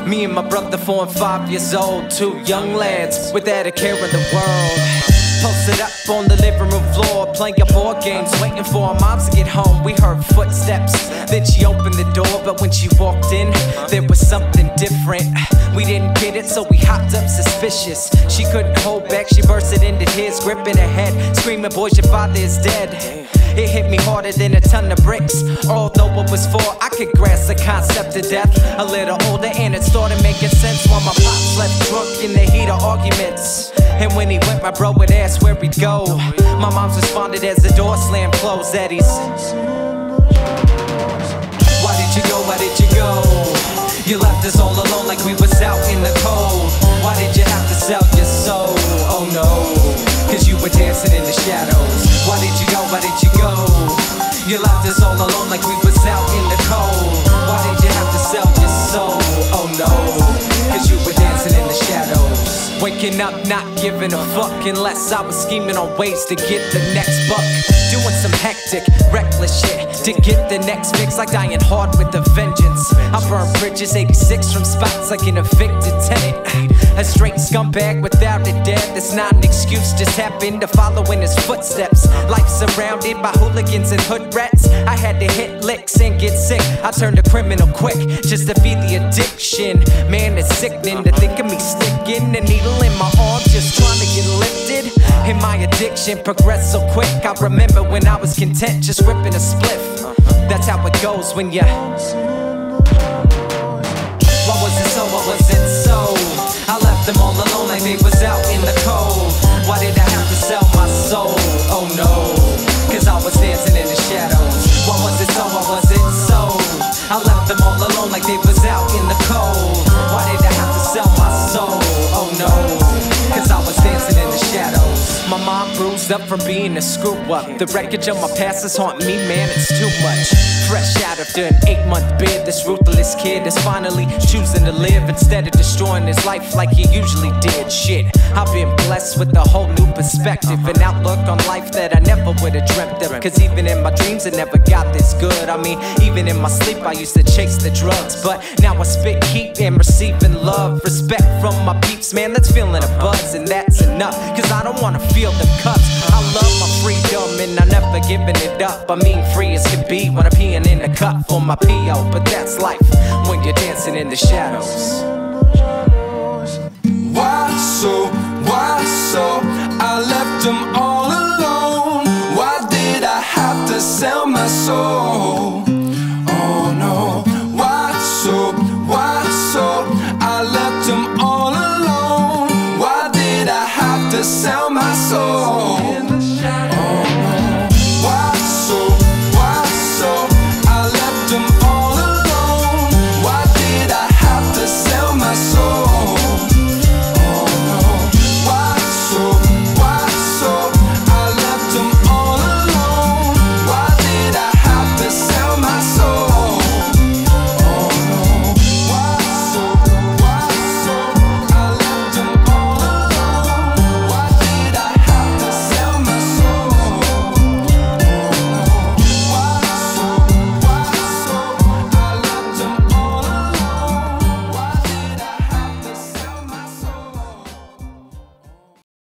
Me and my brother, 4 and 5 years old, 2 young lads without a care in the world. Posted up on the living room floor, playing board games, waiting for our moms to get home. We heard footsteps, then she opened the door, but when she walked in, there was something different. We didn't get it, so we hopped up suspicious. She couldn't hold back, she bursted into tears, gripping her head, screaming, "Boys, your father is dead." It hit me harder than a ton of bricks. Although it was 4, I could grasp the concept of death. A little older and it started making sense when my pop slept drunk in the heat of arguments. And when he went, my bro would ask where we'd go. My mom's responded as the door slammed closed, Eddie's. Why did you go, why did you go? You left us all alone like we was out in the cold. Why did you have to sell your soul? Oh no, cause you were dancing in the shadows. Why did you go, why did you go? You left us all alone like we was out in the cold. Why did you have to sell your soul? Oh no, cause you were dancing in the shadows. Waking up not giving a fuck unless I was scheming on ways to get the next buck. Doing some hectic, reckless shit to get the next fix, like dying hard with a vengeance. I burned bridges 86 from spots like an evicted tenant. A straight scumbag without a debt, that's not an excuse, just happened to follow in his footsteps. Life surrounded by hooligans and hood rats. I had to hit licks and get sick. I turned a criminal quick just to feed the addiction. Man, it's sickening to think of me sticking a needle in my arm just trying to get lifted. And my addiction progressed so quick. I remember when I was content just ripping a spliff. That's how it goes when you. What was it so, what was it so? I left them all alone like they was out in the cold. Why did I have to sell my soul? Oh no, cause I was dancing in the shadows. What was it so, what was it so? I left them all alone like they was out in the cold. Why did I have to sell my soul? Oh no, cause I was dancing in the shadows. My mom bruised up from being a screw up. The wreckage of my past is haunting me, man, it's too much. Fresh out after an 8-month bid, this ruthless kid is finally choosing to live instead of destroying his life like he usually did. Shit, I've been blessed with a whole new perspective, an outlook on life that I never would've dreamt of. Cause even in my dreams it never got this good. I mean, even in my sleep I used to chase the drugs, but now I spit heat and receiving love. Respect from my peeps, man, that's feeling a buzz, and that's enough, cause I don't wanna feel the cuts. I love my freedom and I'm never giving it up. I mean, free as can be when I'm peeing in the cup for my P.O. But that's life when you're dancing in the shadows. Why so, why so? I left them all alone. Why did I have to sell my soul? Oh no. Why so, why so? I left them all alone. Why did I have to sell my soul?